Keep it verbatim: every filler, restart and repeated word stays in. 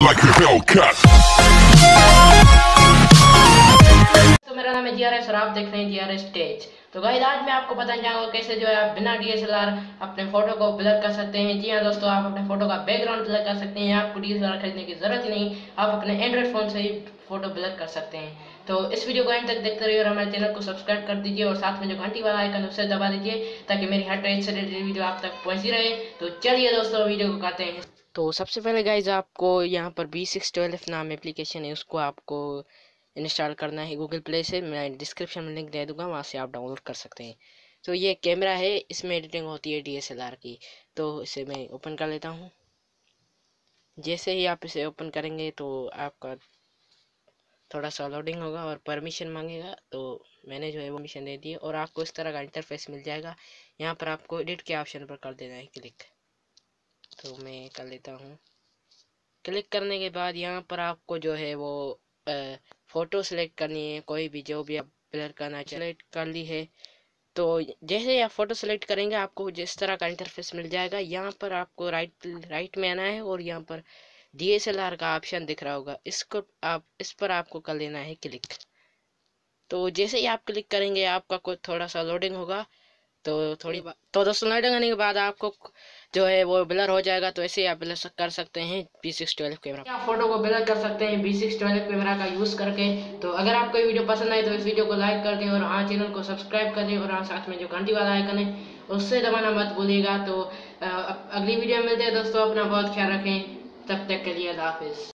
like a Hellcat. तो मेरा नाम है जी आर एस और आप देख रहे हैं जी आर एस स्टेज। तो गाइस आज मैं आपको बताने जाऊंगा कैसे जो है आप बिना डी एस एल आर अपने फोटो को ब्लर कर सकते हैं। जी हाँ दोस्तों, आप अपने फोटो का बैकग्राउंड ब्लर कर सकते हैं। आपको डी एस एल आर खरीदने की जरूरत ही नहीं, आप अपने एंड्रॉइड फोन से ही फोटो ब्लर कर सकते हैं। तो इस वीडियो को एंड तक देखते रहिए और हमारे चैनल को सब्सक्राइब कर दीजिए और साथ में जो घंटी वाला आइकन उसे दबा दीजिए ताकि मेरी हर टाइप से रिलेटेड वीडियो आप तक पहुंची रहे। तो चलिए दोस्तों वीडियो को करते हैं। तो सबसे पहले गाइज आपको यहाँ पर बी सिक्स ट्वेल्व नाम एप्लीकेशन है, उसको आपको इंस्टॉल करना है गूगल प्ले से। मैं डिस्क्रिप्शन में लिंक दे दूंगा, वहाँ से आप डाउनलोड कर सकते हैं। तो ये कैमरा है, इसमें एडिटिंग होती है डी एस एल आर की। तो इसे मैं ओपन कर लेता हूँ। जैसे ही आप इसे ओपन करेंगे तो आपका थोड़ा सा लोडिंग होगा और परमिशन मांगेगा। तो मैंने जो है वो परमिशन दे दी है और आपको इस तरह का इंटरफेस मिल जाएगा। यहाँ पर आपको एडिट के ऑप्शन पर कर देना है क्लिक। तो मैं कर लेता हूँ। क्लिक करने के बाद यहाँ पर आपको जो है वो फ़ोटो सेलेक्ट करनी है, कोई भी जो भी आप ब्लर करना सेलेक्ट कर ली है। तो जैसे ही आप फ़ोटो सेलेक्ट करेंगे आपको जिस तरह का इंटरफेस मिल जाएगा। यहाँ पर आपको राइट राइट में आना है और यहाँ पर डी एस एल आर का ऑप्शन दिख रहा होगा, इसको आप इस पर आपको कर लेना है क्लिक। तो जैसे ही आप क्लिक करेंगे आपका कुछ थोड़ा सा लोडिंग होगा। तो थोड़ी तो दोस्तों लोडिंग आने के बाद आपको जो है वो ब्लर हो जाएगा। तो ऐसे ही आप ब्लर कर सकते हैं बी सिक्स ट्वेल्व कैमरा। आप फोटो को ब्लर कर सकते हैं बी सिक्स ट्वेल्व कैमरा का यूज़ करके। तो अगर आपको ये वीडियो पसंद आए तो इस वीडियो को लाइक कर दें और हाँ चैनल को सब्सक्राइब कर दें और हाँ साथ में जो घंटी वाला आइकन है उससे दबाना मत भूलिएगा। तो अगली वीडियो में मिलते हैं दोस्तों, अपना बहुत ख्याल रखें, तब तक के लिए अल्लाह हाफिज़।